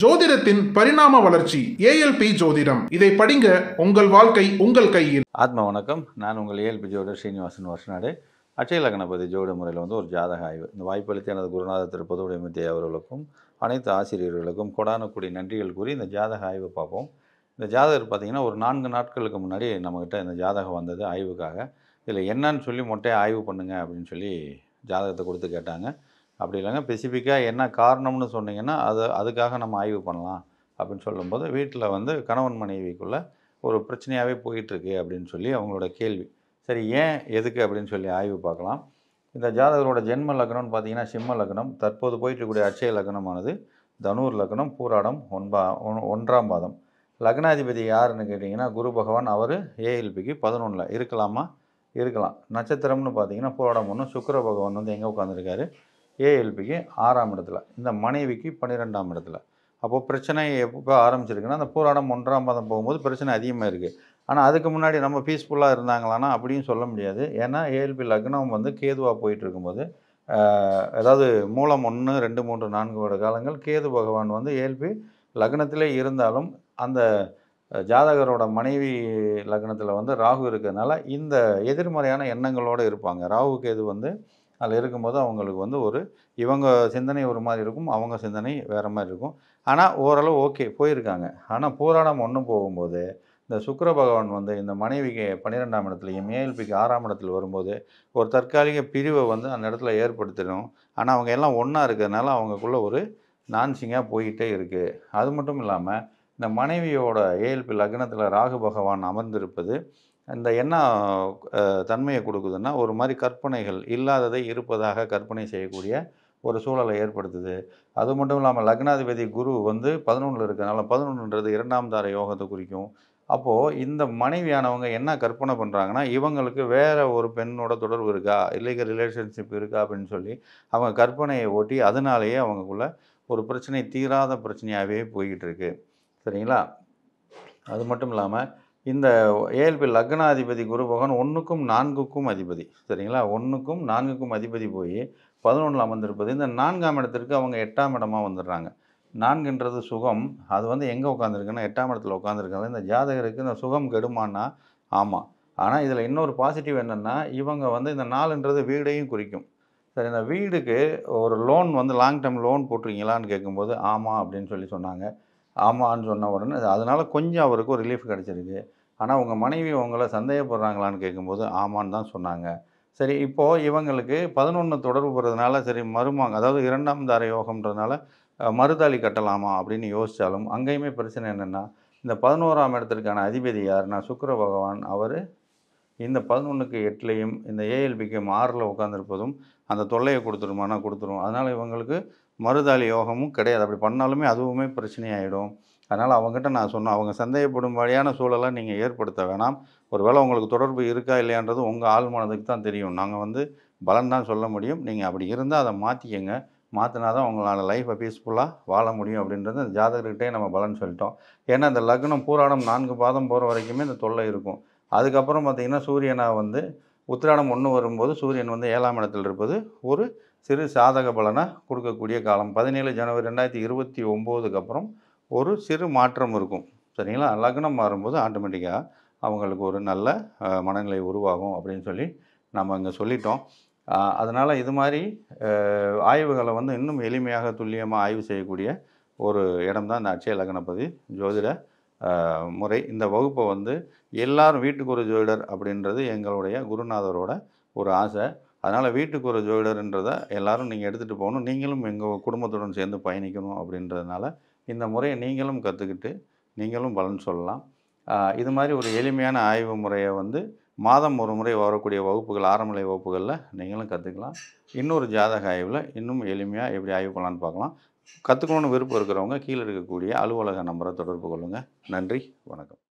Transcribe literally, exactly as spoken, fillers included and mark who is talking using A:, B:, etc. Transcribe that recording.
A: ஜோதிடத்தின் பரிணாம வளர்ச்சி ஏஎல்பி ஜோதிடம். இதை படிங்க, உங்கள் வாழ்க்கை உங்கள் கையில்.
B: ஆத்ம வணக்கம். நான் உங்கள் ஏஎல்பி ஜோதிடர் ஸ்ரீனிவாசன் வருஷநாடு. அட்சய லக்னபதி ஜோதிட முறையில் வந்து ஒரு ஜாதக ஆய்வு. இந்த வாய்ப்பளித்த எனது குருநாதர் திரு பொதுவுடைமை அவர்களுக்கும் அனைத்து ஆசிரியர்களுக்கும் கொடான கூடிய நன்றிகள் கூறி இந்த ஜாதக ஆய்வு பார்ப்போம். இந்த ஜாதகர் பார்த்திங்கன்னா ஒரு நான்கு நாட்களுக்கு முன்னாடி நம்மக்கிட்ட இந்த ஜாதகம் வந்தது ஆய்வுக்காக. இதில் என்னன்னு சொல்லி மொட்டையை ஆய்வு பண்ணுங்க அப்படின்னு சொல்லி ஜாதகத்தை கொடுத்து கேட்டாங்க. அப்படி இல்லைங்க, ஸ்பெசிஃபிக்காக என்ன காரணம்னு சொன்னீங்கன்னா அது அதுக்காக நம்ம ஆய்வு பண்ணலாம் அப்படின்னு சொல்லும்போது, வீட்டில் வந்து கணவன் மனைவிக்குள்ளே ஒரு பிரச்சனையாகவே போயிட்டுருக்கு அப்படின்னு சொல்லி அவங்களோட கேள்வி. சரி, ஏன் எதுக்கு அப்படின்னு சொல்லி ஆய்வு பார்க்கலாம். இந்த ஜாதகரோட ஜென்ம லக்னம்னு பார்த்தீங்கன்னா சிம்ம லக்னம். தற்போது போயிட்டுருக்கூடிய அட்சய லக்னமானது தனுர் லக்னம், பூராடம், ஒன்பா ஒன்றாம் பாதம். லக்னாதிபதி யாருன்னு கேட்டிங்கன்னா குரு பகவான். அவர் ஏஎல்பிக்கு பதினொன்றில் இருக்கலாமா? இருக்கலாம். நட்சத்திரம்னு பார்த்தீங்கன்னா பூராடம் ஒன்று. சுக்கிர பகவான் வந்து எங்கே உட்காந்துருக்காரு? ஏஎல்பிக்கு ஆறாம் இடத்துல, இந்த மனைவிக்கு பன்னிரெண்டாம் இடத்துல. அப்போது பிரச்சனை எப்போ ஆரம்பிச்சிருக்குன்னா அந்த பூராடம் ஒன்றாம் பாதம் போகும்போது பிரச்சனை அதிகமாக இருக்குது. ஆனால் அதுக்கு முன்னாடி நம்ம பீஸ்ஃபுல்லாக இருந்தாங்களான்னா அப்படின்னு சொல்ல முடியாது. ஏன்னா ஏஎல்பி லக்னம் வந்து கேதுவாக போயிட்டு இருக்கும்போது, அதாவது மூலம் ஒன்று ரெண்டு மூன்று நான்கு வருட காலங்கள் கேது பகவான் வந்து ஏஎல்பி லக்னத்திலே இருந்தாலும் அந்த ஜாதகரோட மனைவி லக்னத்தில் வந்து ராகு இருக்கிறதுனால இந்த எதிர்மறையான எண்ணங்களோடு இருப்பாங்க. ராகு கேது வந்து அதில் இருக்கும்போது அவங்களுக்கு வந்து ஒரு இவங்க சிந்தனை ஒரு மாதிரி இருக்கும், அவங்க சிந்தனை வேறு மாதிரி இருக்கும். ஆனால் ஓரளவு ஓகே போயிருக்காங்க. ஆனால் பூராடம் ஒன்று போகும்போது இந்த சுக்கிர பகவான் வந்து இந்த மனைவிக்கு பன்னிரெண்டாம் இடத்துலையும் ஏஎல்பிக்கு ஆறாம் இடத்துல வரும்போது ஒரு தற்காலிக பிரிவை வந்து அந்த இடத்துல ஏற்படுத்திடும். ஆனால் அவங்க எல்லாம் ஒன்றா இருக்கிறதுனால அவங்களுக்குள்ள ஒரு நான்சிங்காக போய்கிட்டே இருக்குது. அது மட்டும் இல்லாமல் இந்த மனைவியோட ஏஎல்பி லக்னத்தில் ராகு பகவான் அமர்ந்திருப்பது இந்த என்ன தன்மையை கொடுக்குதுன்னா ஒரு மாதிரி கற்பனைகள் இல்லாததை இருப்பதாக கற்பனை செய்யக்கூடிய ஒரு சூழலை ஏற்படுத்துது. அது மட்டும் இல்லாமல் லக்னாதிபதி குரு வந்து பதினொன்றில் இருக்கிறனால பதினொன்றுன்றது இரண்டாம் தார யோகத்தை குறிக்கும். அப்போது இந்த மனைவியானவங்க என்ன கற்பனை பண்ணுறாங்கன்னா இவங்களுக்கு வேறு ஒரு பெண்ணோட தொடர்பு இருக்கா, இல்லீகல் ரிலேஷன்ஷிப் இருக்கா அப்படின்னு சொல்லி அவங்க கற்பனையை ஓட்டி அதனாலேயே அவங்களுக்குள்ள ஒரு பிரச்சனை தீராத பிரச்சனையாகவே போய்கிட்டு இருக்கு. சரிங்களா? அது மட்டும் இல்லாமல் இந்த ஏஎல்பி லக்னாதிபதி குரு பகவான் ஒன்றுக்கும் நான்குக்கும் அதிபதி. சரிங்களா? ஒன்றுக்கும் நான்குக்கும் அதிபதி போய் பதினொன்றில் அமர்ந்திருப்பது இந்த நான்காம் இடத்திற்கு அவங்க எட்டாம் இடமாக வந்துடுறாங்க. நான்குன்றது சுகம். அது வந்து எங்கே உட்காந்துருக்குன்னா எட்டாம் இடத்துல உட்காந்துருக்காங்க. இந்த ஜாதகருக்கு இந்த சுகம் கெடுமான்னா ஆமாம். ஆனால் இதில் இன்னொரு பாசிட்டிவ் என்னென்னா இவங்க வந்து இந்த நாலுன்றது வீடையும் குறிக்கும். சரி, இந்த வீடுக்கு ஒரு லோன் வந்து லாங் டேர்ம் லோன் போட்டிருக்கீங்களான்னு கேட்கும்போது ஆமாம் அப்படின்னு சொல்லி சொன்னாங்க. ஆமான்னு சொன்ன உடனே அதனால் கொஞ்சம் அவருக்கு ஒரு ரிலீஃப் கிடச்சிருக்கு. ஆனால் உங்கள் மனைவி உங்களை சந்தேகப்படுறாங்களான்னு கேட்கும்போது ஆமான்னு தான் சொன்னாங்க. சரி, இப்போது இவங்களுக்கு பதினொன்று தொடர்பு போகிறதுனால சரி மருமக அதாவது இரண்டாம் தார யோகம்ன்றதுனால மறுதாலி கட்டலாமா அப்படின்னு யோசித்தாலும் அங்கேயுமே பிரச்சனை என்னென்னா இந்த பதினோராம் இடத்திற்கான அதிபதி யாருன்னா சுக்கிர பகவான். அவர் இந்த பதினொன்றுக்கு எட்டுலேயும் இந்த ஏஎல்பிக்கு ஆறில் உட்காந்துருப்பதும் அந்த தொல்லையை கொடுத்துருமானா கொடுத்துரும். அதனால் இவங்களுக்கு மறுதாலி யோகமும் கிடையாது. அப்படி பண்ணாலுமே அதுவுமே பிரச்சனையாயிடும். அதனால் அவங்ககிட்ட நான் சொன்னேன், அவங்க சந்தேகப்படும் வழியான சூழலை நீங்கள் ஏற்படுத்த வேணாம். ஒரு வேளை உங்களுக்கு தொடர்பு இருக்கா இல்லையான்றது உங்கள் ஆள் மனதுக்கு தான் தெரியும். நாங்கள் வந்து பலன் தான் சொல்ல முடியும். நீங்கள் அப்படி இருந்தால் அதை மாற்றிக்கங்க. மாற்றினா தான் உங்களால் லைஃப்பை பீஸ்ஃபுல்லாக வாழ முடியும் அப்படின்றது அந்த ஜாதகர்கிட்டே நம்ம பலன் சொல்லிட்டோம். ஏன்னா இந்த லக்னம் பூராடம் நான்கு பாதம் போகிற வரைக்குமே இந்த தொல்லை இருக்கும். அதுக்கப்புறம் பார்த்திங்கன்னா சூரியனை வந்து உத்திராடம் ஒன்று வரும்போது சூரியன் வந்து ஏழாம் இடத்தில் இருப்பது ஒரு சிறு சாதக பலனை கொடுக்கக்கூடிய காலம். பதினேழு ஜனவரி ரெண்டாயிரத்தி இருபத்தி ஒம்போதுக்கு அப்புறம் ஒரு சிறு மாற்றம் இருக்கும். சரிங்களா? லக்னம் மாறும்போது ஆட்டோமேட்டிக்காக அவங்களுக்கு ஒரு நல்ல மனநிலை உருவாகும் அப்படின்னு சொல்லி நம்ம இங்கே சொல்லிட்டோம். அதனால் இது மாதிரி ஆய்வுகளை வந்து இன்னும் எளிமையாக துல்லியமாக ஆய்வு செய்யக்கூடிய ஒரு இடம் தான் இந்த அட்சய லக்னபதி ஜோதிட முறை. இந்த வகுப்பை வந்து எல்லாரும் வீட்டுக்கு ஒரு ஜோதிடர் அப்படின்றது எங்களுடைய குருநாதரோட ஒரு ஆசை. அதனால் வீட்டுக்கு ஒரு ஜோதிடர்ன்றதை எல்லோரும் நீங்கள் எடுத்துகிட்டு போகணும். நீங்களும் எங்கள் குடும்பத்துடன் சேர்ந்து பயணிக்கணும் அப்படின்றதுனால இந்த முறையை நீங்களும் கற்றுக்கிட்டு நீங்களும் பலன் சொல்லலாம். இது மாதிரி ஒரு எளிமையான ஆய்வு முறையை வந்து மாதம் ஒரு முறை வரக்கூடிய வகுப்புகள் ஆரம்பநிலை வகுப்புகளில் நீங்களும் கற்றுக்கலாம். இன்னொரு ஜாதக ஆய்வில் இன்னும் எளிமையாக எப்படி ஆய்வு பண்ணலான்னு பார்க்கலாம். கற்றுக்கணுன்னு விருப்பம் இருக்கிறவங்க கீழே இருக்கக்கூடிய அலுவலக நம்பரை தொடர்பு கொள்ளுங்கள். நன்றி, வணக்கம்.